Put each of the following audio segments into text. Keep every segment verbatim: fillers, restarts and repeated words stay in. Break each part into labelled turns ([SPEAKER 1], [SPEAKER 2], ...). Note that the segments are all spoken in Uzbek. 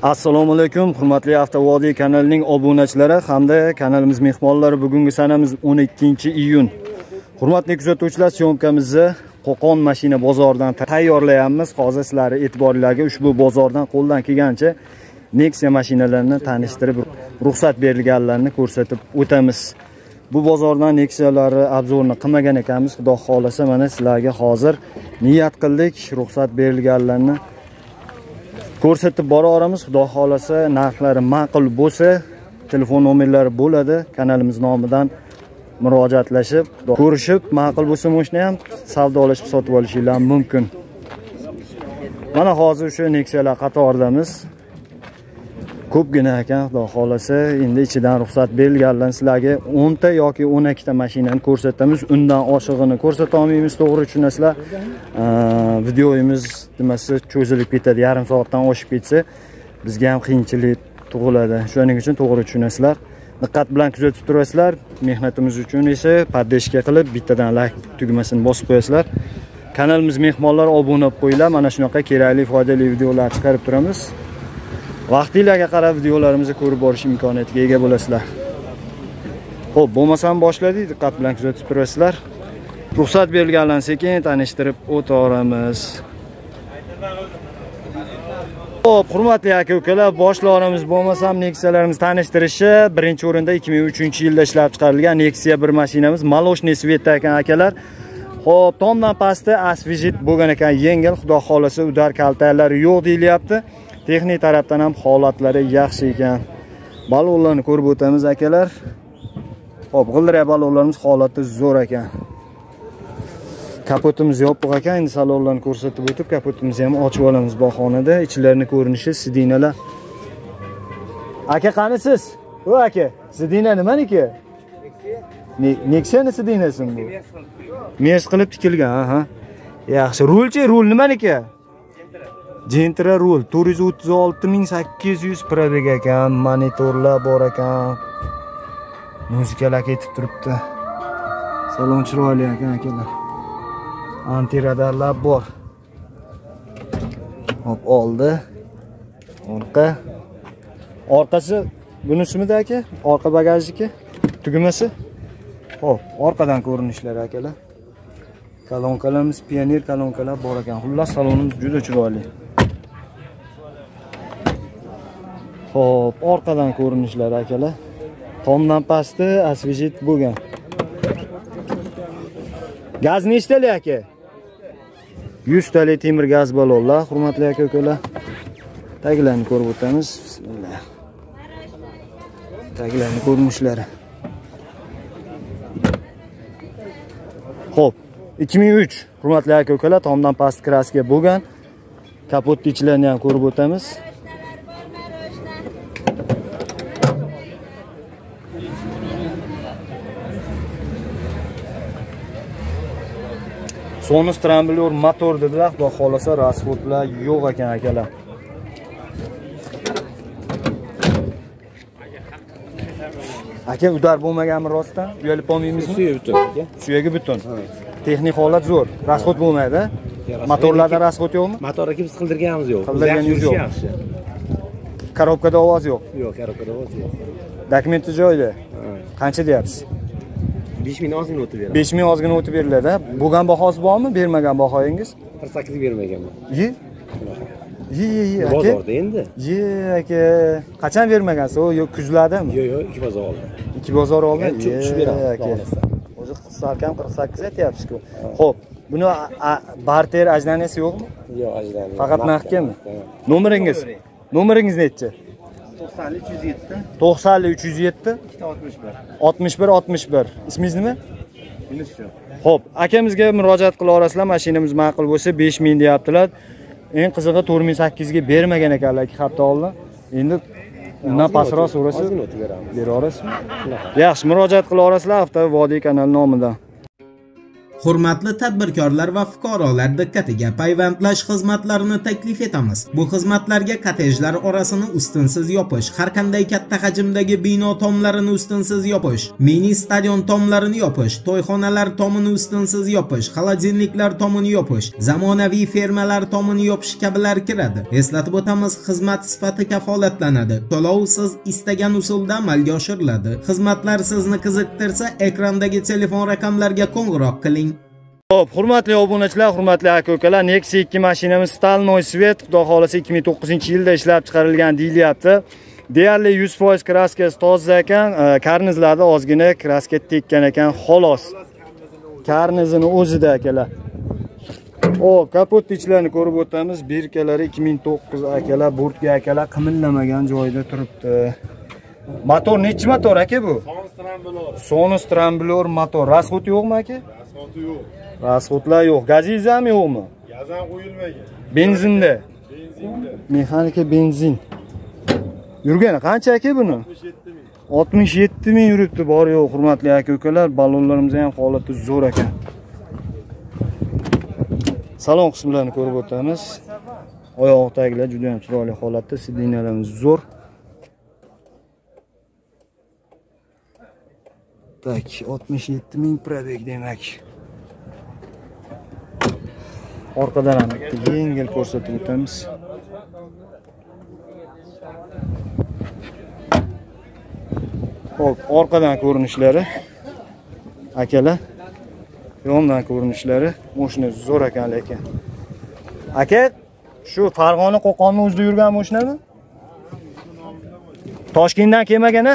[SPEAKER 1] Assalomu alaykum, hurmatli Avtovodiy kanalining obunachilari hamda kanalimiz mehmonlari. Bugungi sanamiz o'n ikkinchi iyun. Hurmatli kuzatuvchilar, syomkamizni Qo'qon mashina bozoridan tayyorlayapmiz. Hozir sizlar e'tiboringizga ushbu bozordan qo'ldan kelgancha Nexia mashinalarini tanishtirib, ruxsat berilganlarini ko'rsatib o'tamiz. Bu bozordan Nexialari obzorini qilmagan ekanmiz. Xudo xolasa mana sizlarga hozir niyat qildik, ruxsat berilganlarini ko'rsatib boraveramiz. Xudo xolasa narxlari ma'qul bo'lsa, telefon nomerlari bo'ladi. Kanalimiz nomidan murojaatlashib, ko'rishib, ma'qul bo'lsa mo'shni ham savdolashib sotib olishingiz mumkin. Mana hozir o'sha Nexialar qatoridamiz. Ko'pgina ekan, xudo xolasa endi ichidan ruxsat berilganlarni sizlarga o'n ta yoki o'n ikki ta mashinani ko'rsatamiz. Undan oshig'ini ko'rsata olmaymiz, to'g'ri tushunasizlar. Videoyimiz nimasi cho'zilib ketadi, yarim soatdan oshib ketsa bizga ham qiyinchilik tug'iladi. Shuning uchun to'g'ri tushunasizlar. Diqqat bilan kuzatib turasizlar. Mehnatimiz uchun esa poddeshka qilib bittadan like tugmasini bosib qo'yasizlar. Kanalimiz mehmonlar obuna bo'lib qo'yinglar. Mana shunaqa kerakli, foydali videolar chiqarib turamiz. Vaqtingizga qarab videolarimizni ko'rib borish imkoniyatiga ega bo'lasizlar. Xo'p, bo'lmasam boshladik. Diqqat bilan kuzatib turasizlar. Ruxsat berilganlarni sekin tanishtirib o'taveramiz. Xo'p, hurmatli aka-ukalar, boshlarimiz bo'lmasam Nexialarimiz tanishtirishi birinchi o'rinda ikki ming uchinchi yilda ishlab chiqarilgan Nexia bir mashinamiz, Maloshniy Svetda ekan akalar. Xo'p, tomdan pastda asvijit bo'lgan ekan, yengil, xudo xolasa udar kaltaklari yo'q deyilyapti. Texnik tarafdan ham holatlari yaxshi ekan. Balonlarni ko'rib o'tamiz akalar. Xo'p, g'ildirak balonlarimiz holati zo'r ekan. Kapotimiz yopiq ekan. Endi salonlarni ko'rsatib o'tib, kapotimizni ham ochib olamiz bahonada. Ichlarini ko'rinishi, sidinalar. Aka, qanisiz? O aka, sidina nimaniki? Nexia'ni sidinasimi bu? Mes qilib tikilgan, aha. Yaxshi. Rulchi, rul nimaniki? Gentra rul to'rt yuz o'ttiz olti ming sakkiz yuz probeg ekan, monitorlar bor ekan. Muzikalar ketib turibdi. Salon chiroyli ekan akalar. Antiradarlar bor. Hop, oldi. Orqa. Orqasi bunisimi-da aka? Orqa bagajniki tugmasi. Hop, orqadan ko'rinishlari akalar. Kolonkalarimiz Pioneer kolonkalar bor ekan. Xullas salonimiz juda chiroyli. Hop, orqadan ko'rinishlari akalar. Tomdan pastda asvijit bo'lgan. Gaz nechtali aka? yuz talik temir gaz balonlar, hurmatli aka-ukalar. Taglarni ko'rib o'tamiz. Bismillah. Taglarni ko'rinishlari. Xo'p, ikki ming uch hurmatli aka-ukalar, tomdan past kraska bo'lgan. Kapot ichlarini ham ko'rib o'tamiz. Sonus tramblyor motor dedilar, xudo xolasa rasxodlar yo'q ekan akalar. Aka, udar bo'lmaganmi rostdan? Uyalib olmaymizmi?
[SPEAKER 2] Suyagi butun aka.
[SPEAKER 1] Suyagi butun. Texnik holat zo'r. Rasxod bo'lmaydi. Motorlarda rasxod yo'qmi?
[SPEAKER 2] Motorga biz qildirganimiz yo'q.
[SPEAKER 1] Qildirganingiz yo'q.
[SPEAKER 2] Yaxshi.
[SPEAKER 1] Korobkada ovoz yo'q.
[SPEAKER 2] Yo'q, korobkada ovoz yo'q.
[SPEAKER 1] Dokumenti joyida. Qancha deyapsiz?
[SPEAKER 2] besh ming ozgina o'tib beradi.
[SPEAKER 1] besh ming ozgina o'tib beriladi. Bo'lgan bahosi bormi? Bermagan bahoyingiz?
[SPEAKER 2] qirq sakkiz bermaganman.
[SPEAKER 1] Yi? Yi, yi, yi, aka.
[SPEAKER 2] Bozorda endi.
[SPEAKER 1] Yi, aka. Qachon bermagansiz? O, yo'q, kuzladimi?
[SPEAKER 2] Yo'q, yo'q, ikki bozor oldi.
[SPEAKER 1] Ikki bozor oldi.
[SPEAKER 2] Tushib beramiz,
[SPEAKER 1] aka. O'zi salkam qirq sakkiz aytyapsiz-ku. Xo'p, buni barter ajdaniyasi yo'qmi?
[SPEAKER 2] Yo'q, ajdaniya.
[SPEAKER 1] Faqat naqdmi? Nomeringiz? Nomeringiz nechi?
[SPEAKER 2] to'qson uch yuz yetti.
[SPEAKER 1] to'qson uch yuz yetti.
[SPEAKER 2] oltmish bir.
[SPEAKER 1] oltmish bir oltmish bir. Ismingiz nima?
[SPEAKER 2] Yunusjon.
[SPEAKER 1] Xo'p, akamizga murojaat qila olasizlar. Mashinamiz ma'qul bo'lsa besh ming deyaptilar. Eng qizig'i to'rt ming sakkiz ga bermagan ekanlar ikki hafta oldin. Endi undan pastroq so'rasa bera olasizmi? Yaxshi, murojaat qila olasizlar Avtovodiy kanali nomidan.
[SPEAKER 3] Hurmatli tadbirkorlar va fuqarolar diqqatiga payvandlash xizmatlarini taklif etamiz. Bu xizmatlarga kottejlar orasini ustunsiz yopish, har qanday katta hajmdagi bino tomlarini ustunsiz yopish, mini stadion tomlarini yopish, to'yxonalar tomini ustunsiz yopish, xolodilniklar tomini yopish, zamonaviy fermalar tomini yopish kabilar kiradi. Eslatib o'tamiz, xizmat sifati kafolatlanadi. To'lov siz istagan usulda amalga oshiriladi. Xizmatlar sizni qiziqtirsa, ekrandagi telefon raqamlariga qo'ng'iroq qiling.
[SPEAKER 1] Xo'p, hurmatli obunachilar, hurmatli aka-ukalar, Nexia ikki mashinamiz Stalnoy Svet, xudo xolasa ikki ming to'qqizinchi yilda ishlab chiqarilgan deyilyapti. Deyarli yuz foiz kraskasi toza ekan, karnizlarda ozgina kraska tekkan ekan, xolos. Karnizini o'zida akalar. O, kapot ichlarini ko'rib o'tamiz. Birkalari ikki ming to'qqiz akalar, bortga akalar qimillamagan joyida turibdi. Motor nechi motor aka bu?
[SPEAKER 4] Sonus Tramblor.
[SPEAKER 1] Sonus Tramblor motor. Rasxod yo'qmi aka?
[SPEAKER 4] Rasxodi yo'q.
[SPEAKER 1] Rasxodlar yo'q. Gazingiz ham yo'qmi?
[SPEAKER 4] Gaz ham qo'yilmagan.
[SPEAKER 1] Benzinda.
[SPEAKER 4] Benzinda.
[SPEAKER 1] Mexanika benzin. Yurgani qancha aka buni? oltmish yetti ming yuribdi. Bor yo'q, hurmatli aka-ukalar, ballonlarimiz ham holati zo'r ekan. Salon qismlarini ko'rib o'tamiz. Oyoq tagilar juda ham chiroyli holatda, sidinalarimiz zo'r. Tak, oltmish yetti ming probeg demak. Orqadan ham yengil ko'rsatib o'tamiz. Xo'p, orqadan ko'rinishlari akalar, yondan ko'rinishlari, mashina zo'r ekan lekin. Aka, shu Farg'ona Qo'qonni o'zida yurgan mashinami? Toshkentdan kelmagan-a?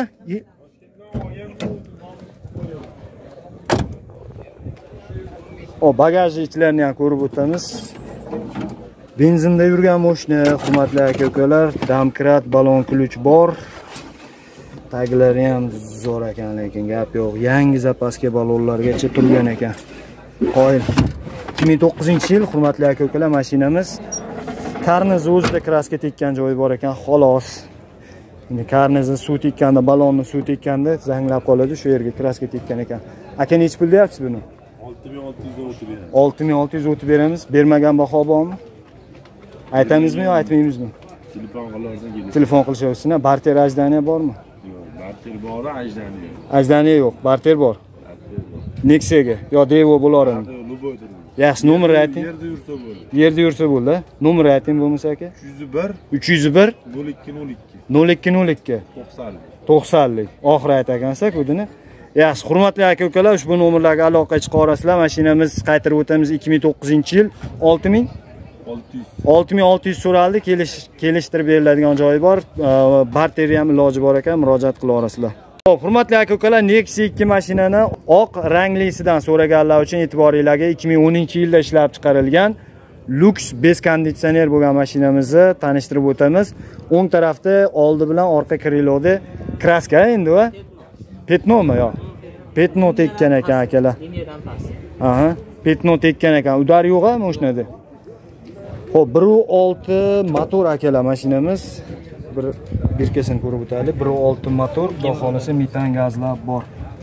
[SPEAKER 1] O, bagajni ichlarini ham ko'rib o'tamiz. Benzinda yurgan mashina, hurmatli aka-ukalar, domkrat, balon ключ bor. Taglari ham zo'r ekan, lekin gap yo'q. Yangi zapaska balonlargacha turgan ekan. Qoyil. ikki ming to'qqizinchi yil, hurmatli aka-ukalar, mashinamiz. Karniz o'zida kraska tekkan joyi bor ekan, xolos. Endi karnizni suv tekkanda, balonni suv tekkanda zanglab qoladi, shu yerga kraska tekkan ekan. Aka nech pul deyapsiz buni?
[SPEAKER 4] olti ming olti yuz o'tib beramiz.
[SPEAKER 1] olti ming olti yuz o'tib beramiz. Bermagan baho bormi? Aytamizmi yo aytmaymizmi?
[SPEAKER 4] Telefon qilarsan keladi.
[SPEAKER 1] Telefon qilishyapsizmi? Barter ajdaniya bormi?
[SPEAKER 4] Yo'q, barter bor, ajdaniya yo'q.
[SPEAKER 1] Ajdaniya yo'q, barter bor.
[SPEAKER 4] Barter bor.
[SPEAKER 1] Nexia'ga yo Devo bo'larini.
[SPEAKER 4] Luboy turadi.
[SPEAKER 1] Yaxshi, nomerni ayting.
[SPEAKER 4] Yerda yursa bo'ldi.
[SPEAKER 1] Yerda yursa bo'ldi. Nomerni ayting bo'lmasa aka.
[SPEAKER 4] uch yuz bir
[SPEAKER 1] uch yuz bir
[SPEAKER 4] nol ikki nol ikki
[SPEAKER 1] nol ikki nol ikki
[SPEAKER 4] to'qson
[SPEAKER 1] to'qsonlik. Oxiri aytagansak o'zini. Yaxshi, hurmatli aka-ukalar, ushbu nomerlarga aloqa chiqa olasizlar. Mashinamiz qaytarib o'tamiz ikki ming to'qqizinchi yil olti ming olti ming olti yuz so'raldi. Kelish kelishtirib beriladigan joyi bor. Barteri ham iloji bor ekan, murojaat qila olasizlar. Xo'p, hurmatli aka-ukalar, Nexia ikki mashinani oq ranglisidan so'raganlar uchun e'tiboringizga ikki ming o'ninchi yilda ishlab chiqarilgan Lux bez konditsioner bo'lgan mashinamizni tanishtirib o'tamiz. O'ng tarafda oldi bilan orqa kriloda kraska endi va petnomi yo? Petno tekkan ekan akalar. Aha, petno tekkan ekan. Udar yo'q-a mashinada? Xo'p, bir nuqta olti motor akalar mashinamiz. Bir birkasini ko'rib o'taylik. bir nuqta olti motor, xudo xolasa metan gazlar bor.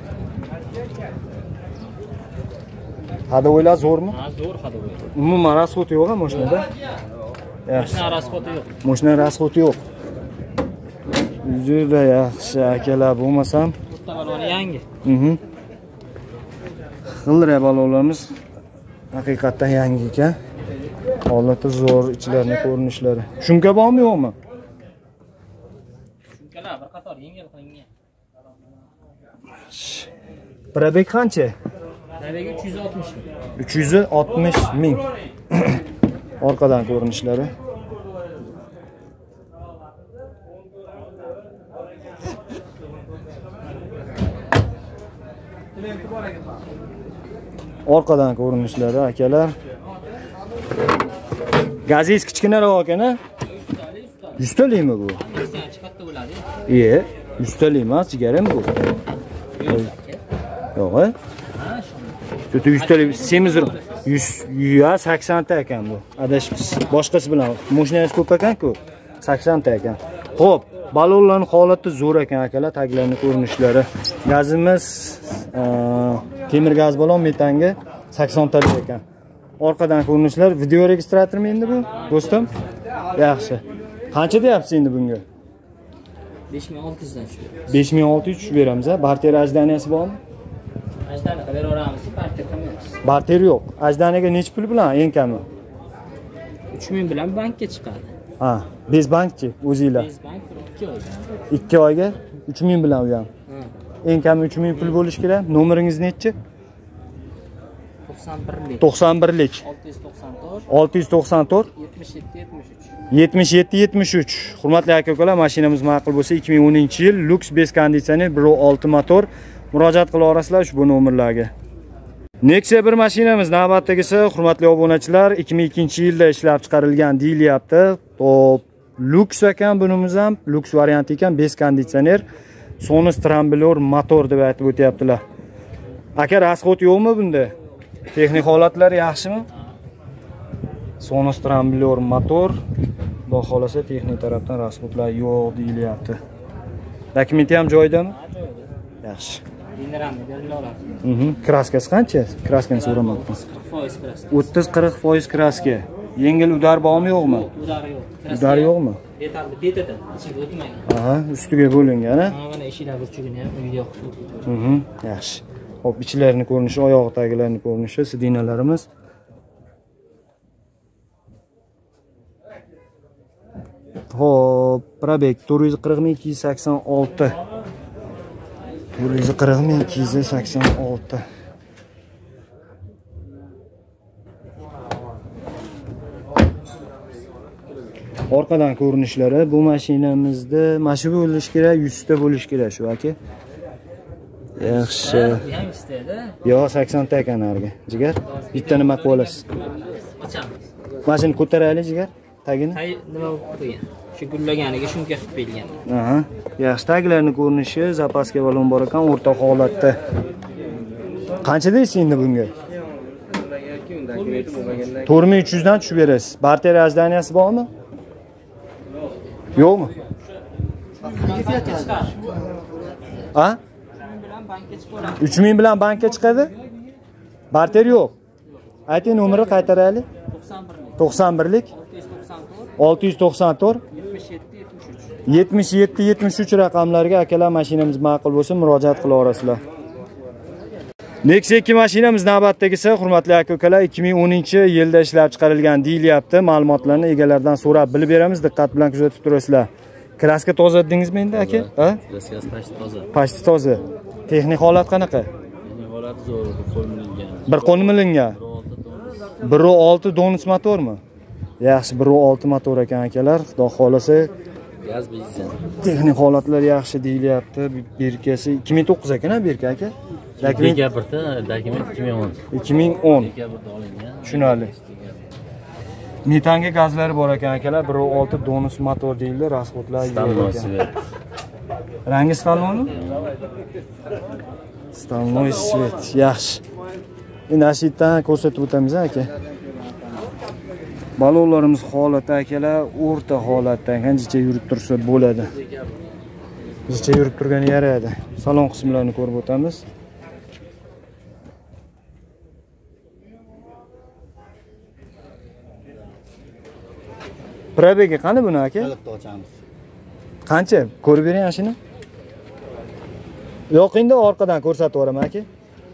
[SPEAKER 1] Hadovoylar zo'rmi?
[SPEAKER 5] Ha, zo'r hadovoy.
[SPEAKER 1] Umuman rasxod yo'q-a mashinada? Yaxshi.
[SPEAKER 5] Mashina rasxodi yo'q.
[SPEAKER 1] Mashina rasxod yo'q. Juda yaxshi akalar, bo'lmasam
[SPEAKER 5] Bitta baloni yangi.
[SPEAKER 1] Mhm. G'ildirak balonlarimiz haqiqatdan yangi ekan. Holati zo'r, ichlarining ko'rinishlari. Shunga bormi yo'qmi?
[SPEAKER 5] Shunkalar bir qator yengil qilingan.
[SPEAKER 1] Probeg qancha?
[SPEAKER 5] Probegi uch yuz oltmish ming.
[SPEAKER 1] uch yuz oltmish ming. Orqadan ko'rinishlari. Orqadan ko'rinishlari akalar. Gazingiz kichkinaroq ekan-a? yuz talikmi bu?
[SPEAKER 5] Chiqatda bo'ladi.
[SPEAKER 1] Iye, yuz talik emas, jigarim bu. Yo'q-a? Juda yuz talik, semiz yuz ya sakson ta ekan bu. Adashibsiz. Boshqasi bilan mashinangiz ko'p ekan-ku. sakson ta ekan. Xo'p, balonlarning holati zo'r ekan akalar, taglarning ko'rinishlari. Gazimiz temir gaz balon metanga saksontalik ekan. Orqadan ko'rinishlar video registratormi endi bu? Do'stim? Yaxshi. Qancha deyapsiz endi bunga?
[SPEAKER 5] besh ming olti yuzdan tushib.
[SPEAKER 1] besh ming olti yuz tushib beramiz, ha? Barter ajdaniyasi bormi?
[SPEAKER 5] Ajdanaga beraveramiz, barter qilmaymiz.
[SPEAKER 1] Barter yo'q. Ajdaniyaga necha pul bilan eng kami?
[SPEAKER 5] uch ming bilan bankka chiqadi.
[SPEAKER 1] Ha, Bezbankchi o'zinglar.
[SPEAKER 5] Bezbank ikki oy.
[SPEAKER 1] ikki oyga uch ming bilan u ham. Eng kami uch ming pul bo'lish kerak. Nomeringiz nechi?
[SPEAKER 5] to'qson birlik.
[SPEAKER 1] to'qson birlik.
[SPEAKER 5] olti yuz to'qson to'rt.
[SPEAKER 1] olti yuz to'qson to'rt.
[SPEAKER 5] yetmish yetti yetmish uch.
[SPEAKER 1] yetmish yetti yetmish uch. Hurmatli aka-ukalar, mashinamiz ma'qul bo'lsa ikki ming o'ninchi yil Lux bez konditsioner bir nol olti motor. Murojaat qila olasizlar ushbu nomerlarga. Nexia bir mashinamiz navbatdagisi, hurmatli obunachilar, ikki ming ikkinchi yilda ishlab chiqarilgan deyilyapti. Top Lux ekan, bunimiz ham Lux varianti ekan, bez konditsioner, Sonus Tramblor motor deb aytib o'tyaptilar. Aka, rasxod yo'qmi bunda? Texnik holatlari yaxshimi? Sonus Tramblor motor. Xudo xolasa texnik tarafdan rasxodlar yo'q deyilyapti. Dokumenti ham joyidami? Yaxshi.
[SPEAKER 5] Generalni berib olasiz.
[SPEAKER 1] Mhm. Kraskasi qancha? Kraskani so'ramoqman.
[SPEAKER 5] qirq foiz kraska.
[SPEAKER 1] o'ttiz qirq foiz kraska. Yengil udar bormi yo'qmi?
[SPEAKER 5] Udari yo'q.
[SPEAKER 1] Udar yo'qmi?
[SPEAKER 5] Detalni betidan ichiga o'tmagan.
[SPEAKER 1] Aha, ustiga bo'lingan, ha?
[SPEAKER 5] Mana eshiklar burchugini ham uyda yoqib.
[SPEAKER 1] Mhm. Yaxshi. Hop, ichlarini ko'rinishi, oyoq tagilarini ko'rinishi, sidinalarimiz. Hop, probek to'rt yuz qirq ming ikki yuz sakson olti. to'rt yuz qirq ming ikki yuz sakson olti. Orqadan ko'rinishlari, bu mashinamizda mana shu bo'lish kerak, yuz ta bo'lish kerak shu aka. Yaxshi.
[SPEAKER 5] Ham istaydi.
[SPEAKER 1] Yo, sakson ta ekan narga. Jigar, bitta nima qilib olasiz?
[SPEAKER 5] Ochamiz.
[SPEAKER 1] Mashina ko'taraylik jigar, tagini.
[SPEAKER 5] Tay nima qo'ygan? Shu gullaganiga shunga qilib qo'yilgan.
[SPEAKER 1] Aha. Yaxshi, taglarni ko'rinishi, zapaska balon bor ekan, o'rta holatda. Qancha deysiz endi bunga? to'rt ming uch yuz dan tushib berasiz. Barter ajdaniyasi bormi? Yo'qmi? Ha? uch ming bilan bankka chiqadi? Barter yo'q. Ayting nomeri qaytaraylik. to'qson birlik. olti yuz to'qson to'rt. yetmish yetti yetmish uch raqamlarga akalar mashinamiz ma'qul bo'lsa murojaat qila olasizlar. Nexia ikki mashinamiz navbatdagisi, hurmatli aka-ukalar, ikki ming o'ninchi yilda ishlab chiqarilgan deyilyapti. Ma'lumotlarni egalaridan so'rab bilib beramiz. Diqqat bilan kuzatib turasizlar. Kraska tozadingizmi endi aka? Ha?
[SPEAKER 6] Kraskasi pashti toza.
[SPEAKER 1] Pashti toza. Texnik holat qanaqa?
[SPEAKER 6] Texnik holat zo'r, bir qo'l milingan.
[SPEAKER 1] Bir qo'l milingan. bir nol olti donus motormi? Yaxshi, bir nol olti motor ekan akalar. Xudo xolasa
[SPEAKER 6] Gaz benzin.
[SPEAKER 1] texnik holatlar yaxshi deyilyapti. Birkasi ikki ming to'qqiz ekan, birka aka.
[SPEAKER 6] Dekabrdda dokument ikki ming o'n.
[SPEAKER 1] ikki ming o'n.
[SPEAKER 6] Dekabrda olingan.
[SPEAKER 1] Tushunarli. Metanga gazlari bor ekan akalar, bir nol olti donus motor deyildi, rasxodlar yo'q ekan. Rangi stallonmi? Stallnoy svet. Yaxshi. Endi ashitdan ko'rsatib o'tamiz aka. Balonlarimiz holati akalar o'rta holatda, qancha yurib tursa bo'ladi. Qancha yurib turgani yaraydi. Salon qismlarini ko'rib o'tamiz. Probegi qani buni aka? Qancha? Ko'rib bering ashini. Yo'q, endi orqadan ko'rsatib o'raman aka.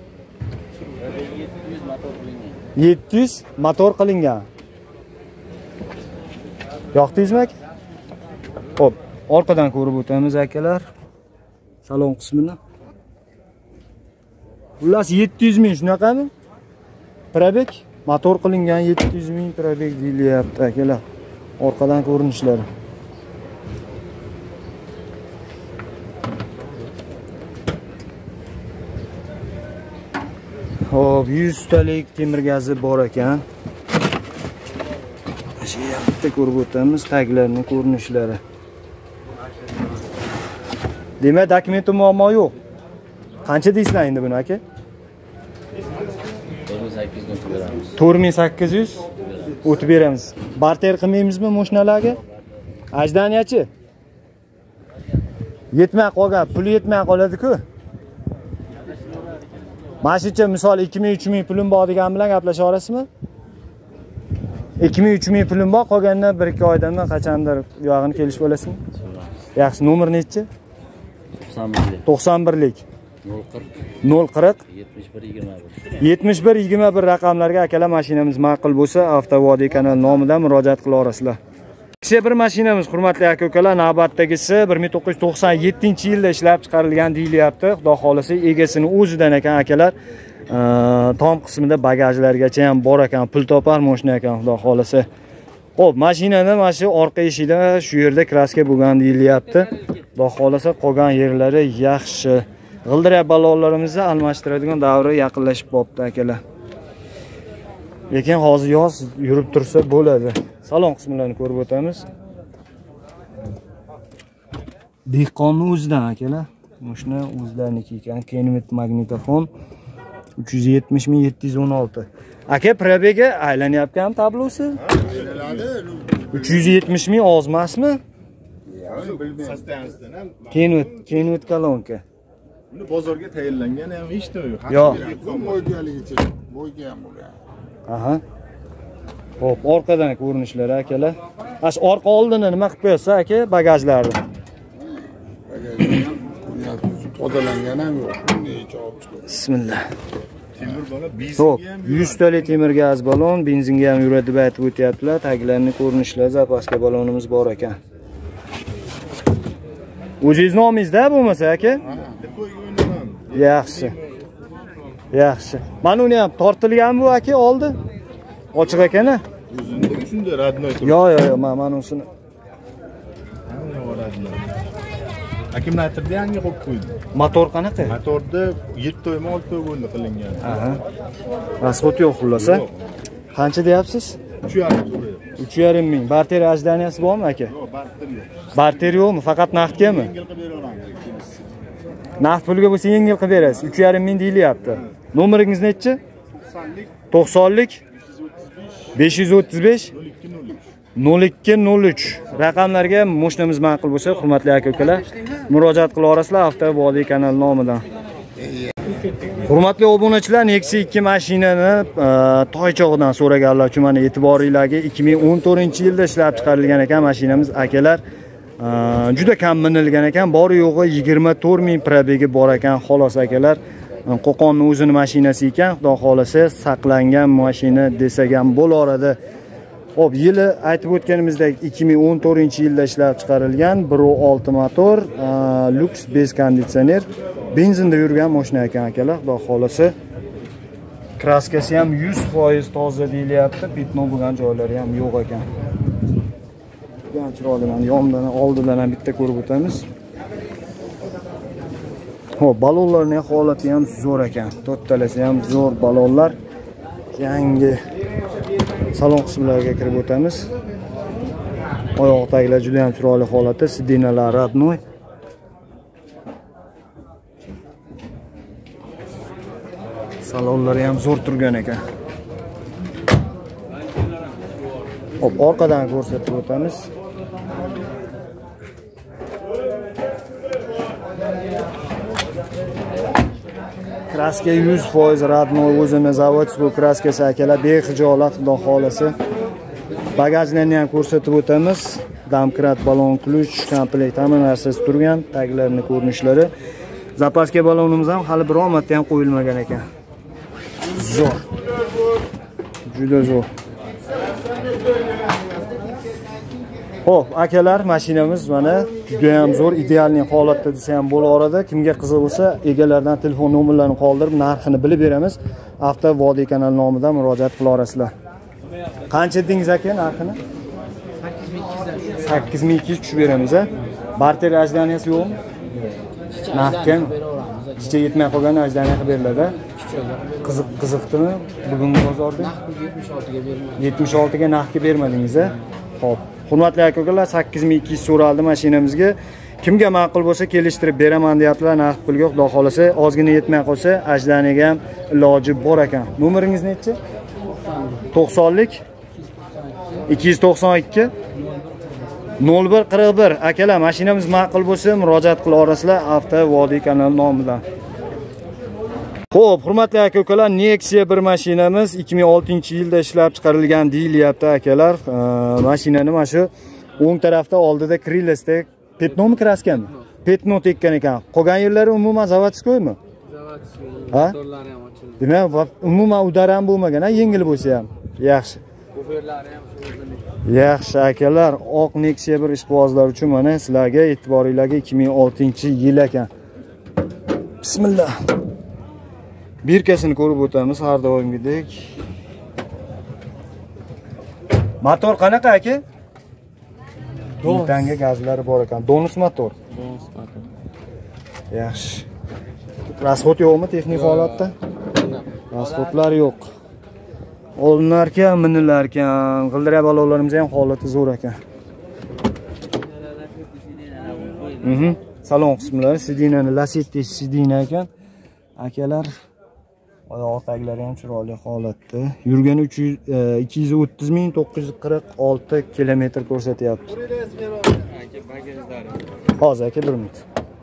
[SPEAKER 1] yetti yuz motor qilingan. Yoqdingizmi aka? Xo'p, orqadan ko'rib o'tamiz akalar. Salon qismini. Xullas yetti yuz ming shunaqami? Probeg motor qilingan yetti yuz ming probeg deyilyapti akalar. Orqadan ko'rinishlari. Hop, yuz talik temir gazi bor ekan. Shu yerda ko'rib o'tamiz taglarning ko'rinishlari. Demak, dokumenti muammo yo'q. Qancha deysizlar endi buni aka? to'rt ming sakkiz yuz o'tib beramiz. Barter qilmaymizmi mashinalarga? Ajdaniyachi? Yetmay qolgan, puli yetmay qoladi-ku. Mashinacha misol ikki ming uch ming pulim bor degan bilan gaplasha olasizmi? ikki ming uch ming pulim bor, qolgandan bir ikki oydan qachondir bu yog'ini kelishib olasizmi? Yaxshi, nomer nechi? to'qson birlik. nol qirq yetmish bir yigirma bir raqamlarga akalar mashinamiz ma'qul bo'lsa, Avtovodiy kanal nomidan murojaat qila olasizlar. Ikki bir mashinamiz, hurmatli aka-ukalar, navbatdagisi bir ming to'qqiz yuz to'qson yettinchi yilda ishlab chiqarilgan deyilyapti. Xudo xolasa egasini o'zidan ekan akalar. Tom qismida bagajlargacha ham bor ekan, pul topar mashina ekan, xudo xolasa. Xo'p, mashinani mana shu orqa eshikda shu yerda kraska bo'lgan deyilyapti. Xudo xolasa qolgan yerlari yaxshi. G'ildirak balonlarimizni almashtiradigan davri yaqinlashib qopti akalar. Lekin hozir yoz yurib tursa bo'ladi. Salon qismlarini ko'rib o'tamiz. Dehqonni o'zidan akalar. Mashina o'zlariniki ekan. Kenwood magnitofon uch yuz yetmish ming yetti yuz o'n olti. Aka, probega aylanyapti tablosi. uch yuz yetmish ming oz emasmi? Kenwood, Kenwood kolonka.
[SPEAKER 4] Buni bozorga tayyorlangan ham hech nima yo'q.
[SPEAKER 1] Yo'q.
[SPEAKER 7] Bo'ygaligicha, bo'yga ham bo'lgan.
[SPEAKER 1] Aha. Xo'p, orqadan ko'rinishlari akalar. Ash orqa oldini nima qilib qo'yasiz aka, bagajlarni?
[SPEAKER 7] Tozalangan ham yo'q. Necha olib chiqadi.
[SPEAKER 1] Bismillah.
[SPEAKER 4] Temir balon,
[SPEAKER 1] Xo'p,
[SPEAKER 4] benzinga ham
[SPEAKER 1] yuz talik temir gaz balon, benzinga ham yuradi deb aytib o'tyaptilar. Taglarini ko'rinishlari, zapaska balonimiz bor ekan. O'zingiz nomingizda bo'lmasa aka? Yaxshi. Yaxshi. Mana uni ham tortilgan bu aka oldi. Ochiq ekan-a?
[SPEAKER 4] o'zini shunda radnoy turibdi.
[SPEAKER 1] Yo'q, yo'q, yo'q, men mana unisini.
[SPEAKER 4] Akimni aytirdi, yangi qo'yib qo'ydi.
[SPEAKER 1] Motor qanaqa?
[SPEAKER 4] Motorda yetti oymi olti oy bo'ldi qilingan.
[SPEAKER 1] Aha. Rasxot yo'q xulosa. Qancha deyapsiz?
[SPEAKER 4] uch yarim so'rayapti.
[SPEAKER 1] uch yarim ming. Barter ajdaniyasi bormi aka?
[SPEAKER 4] Yo'q, barter yo'q.
[SPEAKER 1] Barter yo'qmi? Faqat naqdgami?
[SPEAKER 4] Yengil qilib beraveramiz.
[SPEAKER 1] Naqd pulga bo'lsa yengil qilib berasiz. uch yarim ming deyilyapti. Nomeringiz nechi? to'qsonlik besh yuz o'ttiz besh nol ikki nol uch raqamlarga mashinamiz ma'qul bo'lsa, hurmatli aka-ukalar, murojaat qila olasizlar Avtovodiy kanal nomidan. Hurmatli obunachilar, Nexia ikki mashinani toychog'idan so'raganlar uchun mana e'tiboringizga ikki ming o'n to'rtinchi yilda ishlab chiqarilgan ekan mashinamiz akalar. Juda kam minilgan ekan, bor yo'g'i yigirma to'rt ming probegi bor ekan, xolos akalar. Qo'qonning o'zining mashinasi ekan, xudo xolasa saqlangan mashina desak ham bo'laradi. Xo'p, yili aytib o'tganimizdek ikki ming o'n to'rtinchi yilda ishlab chiqarilgan bir nuqta olti motor, Lux bez konditsioner, benzinda yurgan mashina ekan akalar, xudo xolasa. Kraskasi ham yuz foiz toza deyilyapti, pitno bo'lgan joylari ham yo'q ekan. Juda chiroyli, yondan, oldidan ham bitta ko'rib o'tamiz. Xo'p, balonlarning holati ham zo'r ekan. To'rtalasi ham zo'r balonlar. Yangi salon qismlariga kirib o'tamiz. Oyoq taglar juda ham chiroyli holatda, sidinalar radnoy. Salonlari ham zo'r turgan ekan. Xo'p, orqadan ko'rsatib o'tamiz. Kraska yuz foiz radnoy, o'zini zavodskiy kraskasi akalar, bexijolat, xudo xolasa. Bagajlarni ham ko'rsatib o'tamiz. Damkrat, balon, kluch, komplekt hamma narsasi turgan. Taglarini ko'rinishlari. Zapaska balonimiz ham hali biror marta ham qo'yilmagan ekan. Zo'r. Juda zo'r. Xo'p, akalar, mashinamiz mana juda ham zo'r, idealniy holatda desa ham bo'laveradi. Kimga qiziq bo'lsa, egalaridan telefon nomerlarini qoldirib, narxini bilib beramiz. Avtovodiy kanal nomidan murojaat qila olasizlar. Qancha dedingiz aka narxini? sakkiz ming ikki yuz tushib beramiz, a? Barter ajdaniyasi yo'qmi? Naqdgan. Ichga yetmay qolgan ajdaniya qilib beriladi. Qiziq qiziqdimi bugungi bozorda? yetmish oltiga naqdga bermadingiz, a? Xo'p. Hurmatli aka-ukalar, sakkiz ming ikki yuz so'raldi mashinamizga. Kimga ma'qul bo'lsa kelishtirib beraman deyaptilar, naqd pulga, xudo xolasa, ozgina yetmay qolsa, ajdaniga ham iloji bor ekan. Nomeringiz nechi? to'qsonlik ikki yuz to'qson ikki nol bir qirq bir. Akalar, mashinamiz ma'qul bo'lsa, murojaat qila olasizlar Avtovodiy kanal nomidan. Xo'p, hurmatli aka-ukalar, Nexia bir mashinamiz ikki ming oltinchi yilda ishlab chiqarilgan deyilyapti akalar. Mashinani mana shu o'ng tarafda oldida Krillesda petnomi kraskami? Petno tekkan ekan. Qolgan yerlari umuman zavodskoymi?
[SPEAKER 5] Zavodskoy.
[SPEAKER 1] Ha?
[SPEAKER 5] Motorlari ham ochildi.
[SPEAKER 1] Demak, umuman udar ham bo'lmagan, ha, yengil bo'lsa ham. Yaxshi.
[SPEAKER 5] Buferlari ham shu.
[SPEAKER 1] Yaxshi akalar, oq Nexia bir ishqibozlar uchun mana sizlarga e'tiboringizga ikki ming oltinchi yil ekan. Bismillah. Birkasini ko'rib o'tamiz har doimgidek. Motor qanaqa aka? Tanga gazlari bor ekan. Donus motor.
[SPEAKER 5] Donus motor.
[SPEAKER 1] Yaxshi. Rasxot yo'qmi texnik holatda? Rasxotlar yo'q. Olinarkan, minilarkan, g'ildirak balolarimiz ham holati zo'r ekan. Mhm. Salon qismlari sidinani Lasetti sidina ekan. Akalar oyoq taglari ham chiroyli holatda. Yurgani ikki yuz o'ttiz ming to'qqiz yuz qirq olti kilometr ko'rsatyapti. Hozir aka bir minut.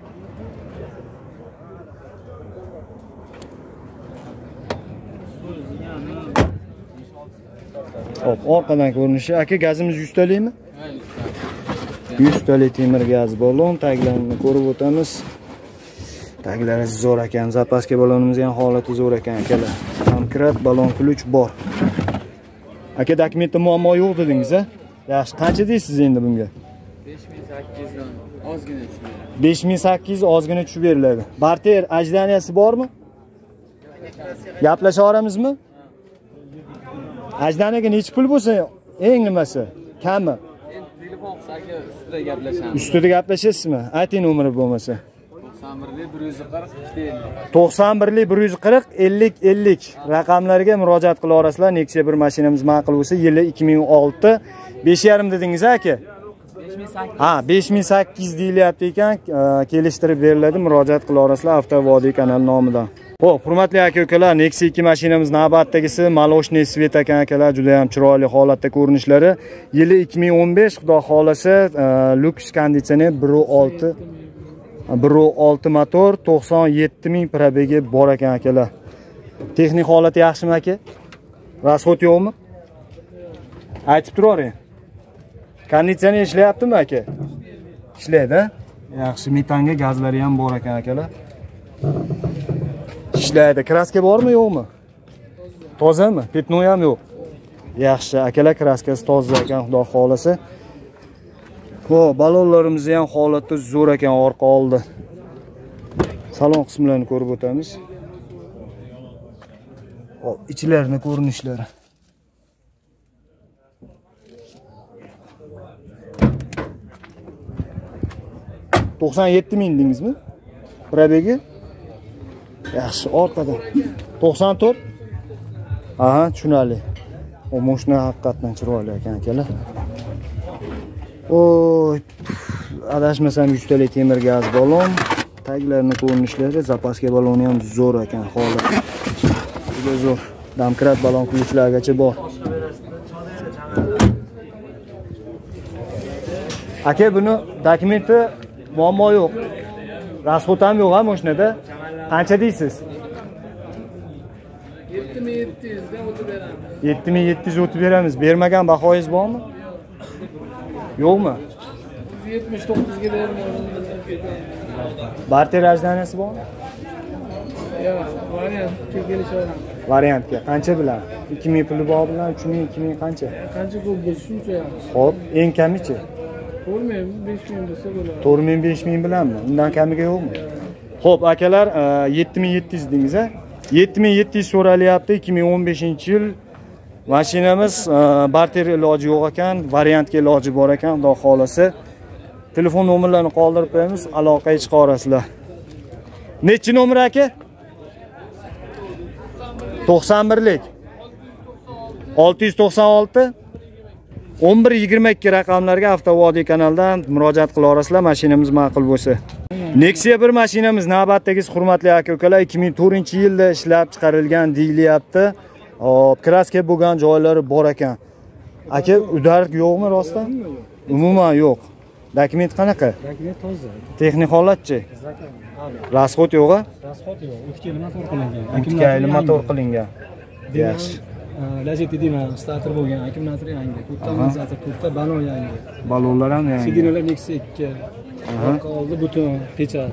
[SPEAKER 1] Hop, orqadan ko'rinishi. Aka, gazimiz yuz talik mi?
[SPEAKER 5] Ha,
[SPEAKER 1] yuz talik temir gaz balon, taglarini ko'rib o'tamiz. Taglari zo'r ekan, zapaska balonimiz ham holati zo'r ekan akalar. Konkret balon ключ bor. Aka, dokumentda muammo yo'q dedingiz, a? Yaxshi, qancha deysiz endi bunga?
[SPEAKER 5] besh ming sakkiz yuz dan ozgina tushdi.
[SPEAKER 1] besh ming sakkiz yuz ozgina tushib beriladi. Barter ajdaniyasi bormi? Gaplasha olamizmi? Ajdaniyaga necha pul bo'lsa, eng nimasi? Kami?
[SPEAKER 5] Endi telefon qilsak ustida gaplashamiz.
[SPEAKER 1] Ustida gaplashasizmi? Ayting nomeri bo'lmasa.
[SPEAKER 5] to'qson birlik bir yuz qirq ikkita ellik.
[SPEAKER 1] to'qson birlik bir yuz qirq ellik ellik raqamlarga murojaat qila olasizlar. Nexia bir mashinamiz ma'qul bo'lsa, yili ikki ming olti, besh yarim dedingiz aka?
[SPEAKER 5] besh ming sakkiz.
[SPEAKER 1] Ha, besh ming sakkiz deyilyapti ekan, kelishtirib beriladi, murojaat qila olasizlar Avtovodiy kanali nomidan. Xo'p, hurmatli aka-ukalar, Nexia ikki mashinamiz navbatdagisi Maloshniy svet ekan akalar, juda ham chiroyli holatda ko'rinishlari. Yili ikki ming o'n besh, xudo xolasa, Lux konditsioner bir nuqta olti bir nuqta olti motor, to'qson yetti ming probegi bor ekan akalar. Texnik holati yaxshimi aka? Rasxot yo'qmi? Aytib turavering. Konditsioner ishlayaptimi aka? Ishlaydi. Yaxshi, metanga gazlari ham bor ekan akalar. Ishlaydi. Kraska bormi, yo'qmi? Tozami? Petno ham yo'q. Yaxshi, akalar, kraskasi toza ekan, xudo xolasa. Xo'p, balonlarimiz ham holati zo'r ekan, orqa oldi. Salon qismlarini ko'rib o'tamiz. Hop, ichlarni ko'rinishlari. to'qson yetti ming dedingizmi? Probegi? Yaxshi, orqada. to'qson to'rt. Aha, tushunarli. O mashina haqiqatan chiroyli ekan akalar. Oy, adashmasam yuz talik temir gaz balon. Taglarini ko'rinishlari, zapaska baloni ham zo'r ekan, holat. Juda zo'r. Domkrat balon ключlargacha bor. Aka, buni dokumenti muammo yo'q. Rasxot ham yo'q, ha, mashinada. Qancha deysiz?
[SPEAKER 5] yetti ming yetti yuz dan o'tib beramiz.
[SPEAKER 1] yetti ming yetti yuz o'tib beramiz. Bermagan bahoyingiz bormi? Yo'qmi?
[SPEAKER 5] yetmish to'qqiz ga beramiz.
[SPEAKER 1] Barter ajdaniyasi bormi?
[SPEAKER 5] Yo'q, variantga kelishamiz.
[SPEAKER 1] Variantga qancha bilan? ikki ming puli bor bilan uch ming, ikki ming qancha?
[SPEAKER 5] Qancha ko'p bo'lsa shuncha.
[SPEAKER 1] Xo'p, eng kamichi?
[SPEAKER 5] to'rt ming, besh ming bo'lsa bo'ladi.
[SPEAKER 1] to'rt ming, besh ming bilanmi? Undan kamiga yo'qmi? Xo'p, akalar, yetti ming yetti yuz dedingiz, a? yetti ming yetti yuz so'ralyapti. ikki ming o'n beshinchi yil mashinamiz, barter iloji yo'q ekan, variantga iloji bor ekan, xudo xolasa. Telefon nomerlarini qoldirib qo'yamiz, aloqaga chiqa olasizlar. Nechi nomer aka? to'qson birlik. olti yuz to'qson olti o'n bir yigirma ikki raqamlarga Avtovodiy kanalidan murojaat qila olasizlar, mashinamiz ma'qul bo'lsa. Nexia bir mashinamiz navbatdagisi, hurmatli aka-ukalar, ikki ming to'rtinchi yilda ishlab chiqarilgan deyilyapti. Hop, kraska bo'lgan joylari bor ekan. Aka, udar yo'qmi rostdan? Umuman yo'q. Dokument qanaqa?
[SPEAKER 5] Dokument toza.
[SPEAKER 1] Texnik holatchi? Rasxod yo'q-a?
[SPEAKER 5] Rasxod yo'q. O'tkir motor qilingan.
[SPEAKER 1] O'tkir motor qilingan. Yaxshi.
[SPEAKER 5] Lazeti deyman, starter bo'lgan, akkumulyator yangi, ko'ptamizatır, ko'pta balon yangi.
[SPEAKER 1] Balonlar ham yangi.
[SPEAKER 5] Sidinalar Nexia ikki. Orqa oldi butun pechat.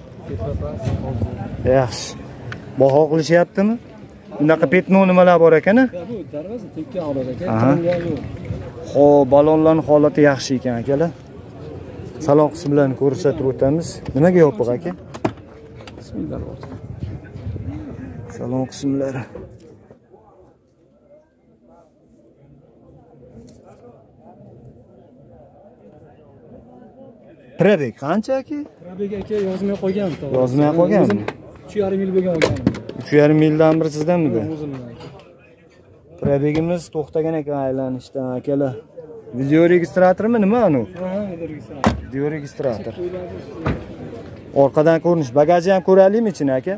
[SPEAKER 1] Yaxshi. Baho qilishyaptimi? Bunaqa petno nimalar bor ekan-a?
[SPEAKER 5] Bu darvoza tekkan oladi aka.
[SPEAKER 1] Xo'p, balonlarning holati yaxshi ekan akalar. Salon qismlarini ko'rsatib o'tamiz. Nimaga yopiq aka?
[SPEAKER 5] Bismillah.
[SPEAKER 1] Salon qismlari. Probeg qancha aka?
[SPEAKER 5] Probeg aka yozmay qo'ygan.
[SPEAKER 1] Yozmay qo'yganmi?
[SPEAKER 5] uch yarim yil bo'lgan olganim.
[SPEAKER 1] uch yarim yildan biri sizdanmidi? Probegimiz to'xtagan ekan aylanishdan akalar. Video registratormi nima anu?
[SPEAKER 5] Ha, video registrator.
[SPEAKER 1] Video registrator. Orqadan ko'rinish, bagajni ham ko'raylikmi ichini aka?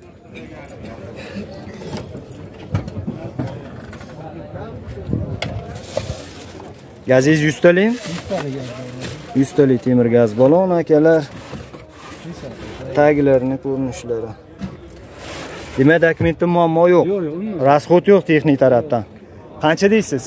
[SPEAKER 1] Gazingiz yuz talik? yuz talik temir gaz balon akalar. Taglarini ko'rinishlari. Demak, dokumentda muammo yo'q.
[SPEAKER 5] Yo'q, yo'q.
[SPEAKER 1] Rasxod yo'q texnik tarafdan. Qancha deysiz?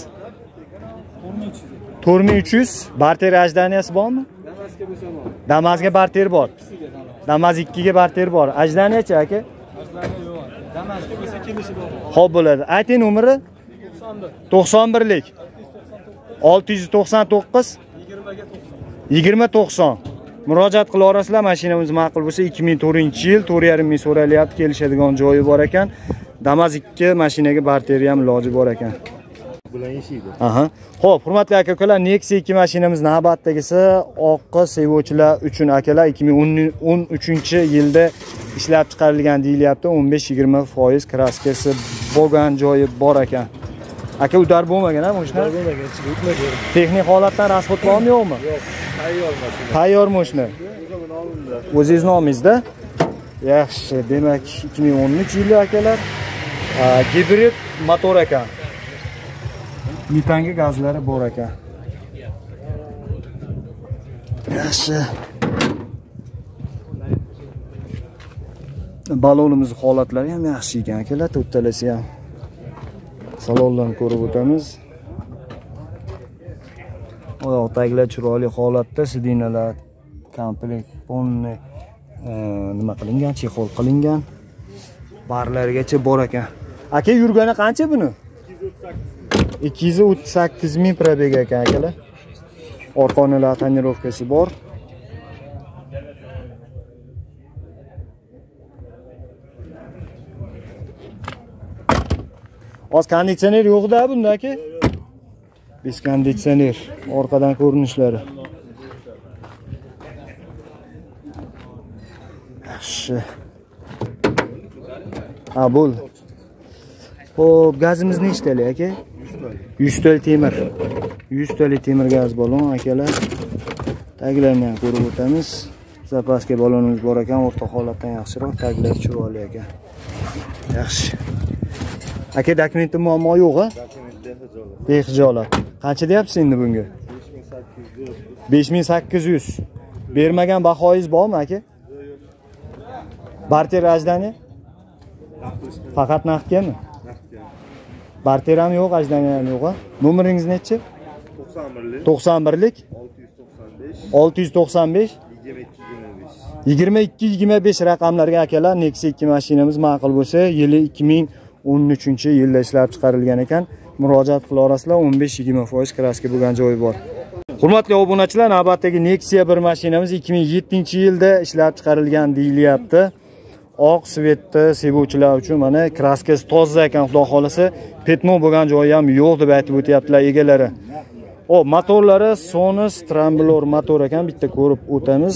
[SPEAKER 1] to'rt ming uch yuz. Barter ajdaniyasi bormi?
[SPEAKER 5] Damazga bo'lsa bor.
[SPEAKER 1] Damazga barter bor. Damaz ikki ga barter bor. Ajdaniyachi aka?
[SPEAKER 5] Ajdaniya yo'q. Damazga bo'lsa kelishi bor.
[SPEAKER 1] Xo'p bo'ladi. Ayting nomeri? to'qson bir lik. olti yuz to'qson to'qqiz yigirma to'qson. Murojaat qila olasizlar. Mashinamiz ma'qul bo'lsa ikki ming to'rtinchi yil to'rt yarim ming so'ralyapti, kelishadigan joyi bor ekan. Damaz ikki mashinaga barteri ham iloji bor ekan.
[SPEAKER 2] Bilan yashaydi.
[SPEAKER 1] Aha. Xo'p, hurmatli aka-ukalar, Nexia ikki mashinamiz navbatdagisi oqqa sevuvchilar uchun akalar ikki ming o'n uchinchi yilda ishlab chiqarilgan deyilyapti. o'n besh yigirma foiz kraskasi bo'lgan joyi bor ekan. Aka udar bo'lmagan-a mashina?
[SPEAKER 2] Bo'lmagan,
[SPEAKER 1] Texnik holatdan rasxod bormi yo'qmi?
[SPEAKER 2] Yo'q, tayyor mashina.
[SPEAKER 1] Tayyor mashina. O'zingiz nomingizda? Yaxshi, demak ikki ming o'n uch yili akalar. Gibrid motor ekan. Metanga gazlari bor ekan. Yaxshi. Balonimiz holatlari ham yaxshi ekan akalar, to'rtalasi ham. Salonlarni ko'rib o'tamiz. Oyoq taglar chiroyli holatda, sidinalar komplekt polni nima qilingan, chexol qilingan. Barlarigacha bor ekan. Aka yurgani qancha buni? ikki yuz o'ttiz sakkiz ming probeg ekan akalar. Orqa onalar tonirovkasi bor. Oz konditsioner yo'q-da bunda aka? Biz konditsioner, orqadan ko'rinishlari. Yaxshi. Ha, bo'l. Xo'p, gazimiz nechtalik aka? yuz talik temir. yuz talik temir gaz balon akalar. Taglarni ham ko'rib o'tamiz. Zapaska balonimiz bor ekan, o'rta holatdan yaxshiroq, taglar chiroyli ekan. Yaxshi. Aka, dokumentda muammo yo'q-a? Bexijolat. Qancha deyapsiz endi bunga? besh ming sakkiz yuz. Bermagan bahoyingiz bormi aka? Barter ajdani? Faqat naqdgami? Barter ham yo'q, ajdani ham yo'q-a? Nomeringiz nechi? to'qson bir lik olti yuz to'qson besh yigirma ikki yigirma besh raqamlarga akalar Nexia ikki mashinamiz ma'qul bo'lsa, yili ikki ming o'n uchinchi yilda ishlab chiqarilgan ekan. Murojaat qila olasizlar, o'n besh yigirma foiz kraska bo'lgan joyi bor. Hurmatli obunachilar, navbatdagi Nexia bir mashinamiz ikki ming yettinchi yilda ishlab chiqarilgan deyilyapti. Oq svetni sevuvchilar uchun mana kraskasi toza ekan, xudo xolasa, petno bo'lgan joyi ham yo'q deb aytib o'tyaptilar egalari. O, motorlari Sonus Tremblor motor ekan, bitta ko'rib o'tamiz.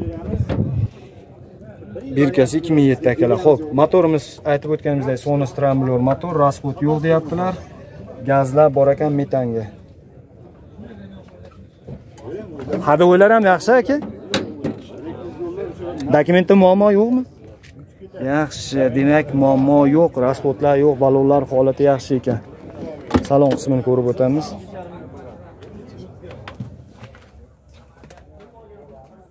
[SPEAKER 1] Birkasi ikki ming yetti akalar. Xo'p, motorimiz aytib o'tganimizdek Sonus Tremblor motor, rasxod yo'q deyaptilar. Gazlar bor ekan metanga. Hadovoylar ham yaxshi aka. Dokumentda muammo yo'qmi? Yaxshi, demak muammo yo'q, rasxodlar yo'q, balonlar holati yaxshi ekan. Salon qismini ko'rib o'tamiz.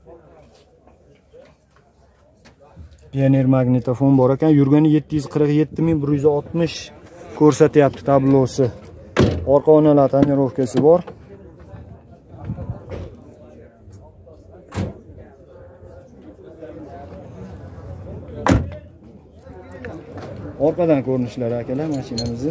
[SPEAKER 1] Pioneer magnitofon bor ekan. Yurgani yetti yuz qirq yetti ming bir yuz oltmish ko'rsatyapti tablosi. Orqa onalar tonirovkasi bor. Orqadan ko'rinishlari akalar mashinamizni.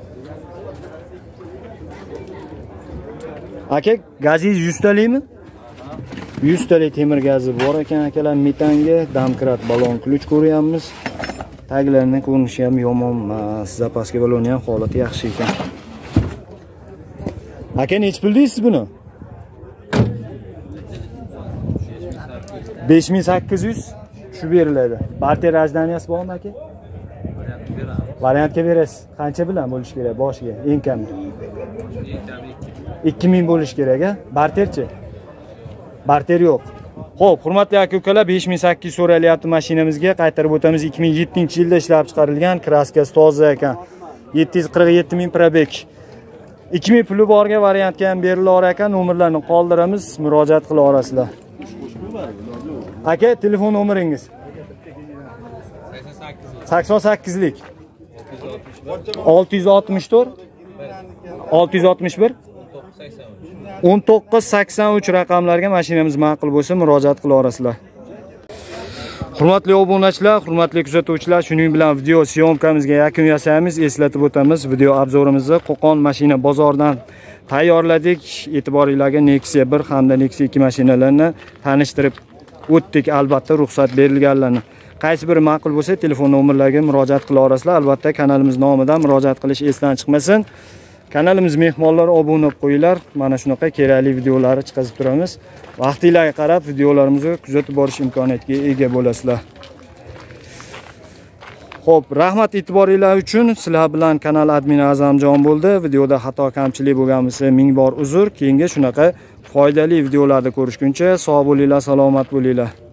[SPEAKER 1] Aka, gazingiz yuz talikmi? yuz talik temir gazi bor ekan akalar, metanga, damkrat balon ключ ko'ryapmiz. Taglarining ko'rinishi ham yomon emas. Zapaska baloni ham holati yaxshi ekan. Aka, nech pul deysiz buni? besh ming sakkiz yuz shu beriladi. Barter rajdaniyasi bormi aka? Variantga berasiz. Qancha bilan bo'lish kerak boshiga? Eng kami ikki ming bo'lish kerak a? Barterchi? Barter yo'q. Xo'p, hurmatli aka-ukalar, besh ming sakkiz yuz so'ralyapti mashinamizga. Qaytarib o'tamiz. ikki ming yettinchi yilda ishlab chiqarilgan, kraskasi toza ekan. yetti yuz qirq yetti ming probek. ikki ming puli borga variantga ham berilar ekan. Nomerlarni qoldiramiz, murojaat qila olasizlar. Aka, telefon nomeringiz? sakson sakkizlik olti yuz oltmish to'rt olti yuz oltmish bir o'n to'qqiz sakson uch raqamlarga mashinamiz ma'qul bo'lsa murojaat qila olasizlar. Hurmatli obunachilar, hurmatli kuzatuvchilar, shuning bilan video syomkamizga yakun yasaymiz. Eslatib o'tamiz, video obzorimizni Qo'qon mashina bozoridan tayyorladik. E'tiboringizga Nexia bir hamda Nexia ikki mashinalarini tanishtirib o'tdik, albatta ruxsat berilganlarni. Qaysi biri ma'qul bo'lsa, telefon nomerlariga murojaat qila olasizlar. Albatta kanalimiz nomidan murojaat qilish esdan chiqmasin. Kanalimiz mehmonlari obuna bo'lib qo'yinglar. Mana shunaqa kerakli videolarni chiqarib turamiz. Vaqtingizga qarab videolarimizni kuzatib borish imkoniyatiga ega bo'lasizlar. Xo'p, rahmat e'tiboringlar uchun. Sizlar bilan kanal admin A'zamjon bo'ldi. Videoda xato kamchilik bo'lgan bo'lsa ming bor uzr. Keyingi shunaqa foydali videolarda ko'rishguncha sog' bo'linglar, salomat bo'linglar.